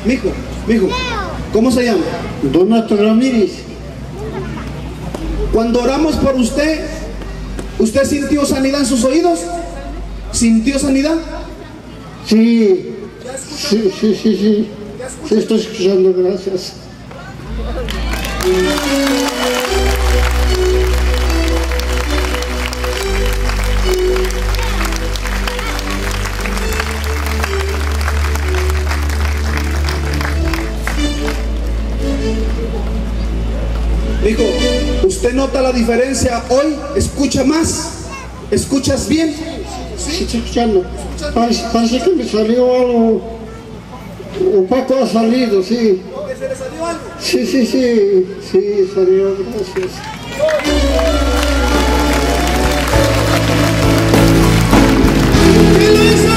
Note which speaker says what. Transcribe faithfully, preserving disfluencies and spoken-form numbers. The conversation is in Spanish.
Speaker 1: Mijo, mijo, ¿cómo se llama?
Speaker 2: Donato Ramírez.
Speaker 1: Cuando oramos por usted, ¿usted sintió sanidad en sus oídos? ¿Sintió sanidad?
Speaker 2: Sí, sí, sí, sí, sí. Sí, estoy escuchando, gracias.
Speaker 1: Mijo, ¿usted nota la diferencia hoy? ¿Escucha más? ¿Escuchas bien?
Speaker 2: Sí, estoy escuchando. Parece, parece que me salió algo. Un poco ha salido, sí.
Speaker 1: ¿Que se le salió algo?
Speaker 2: Sí, sí, sí. Sí, salió, gracias.
Speaker 1: ¿Qué lo hizo?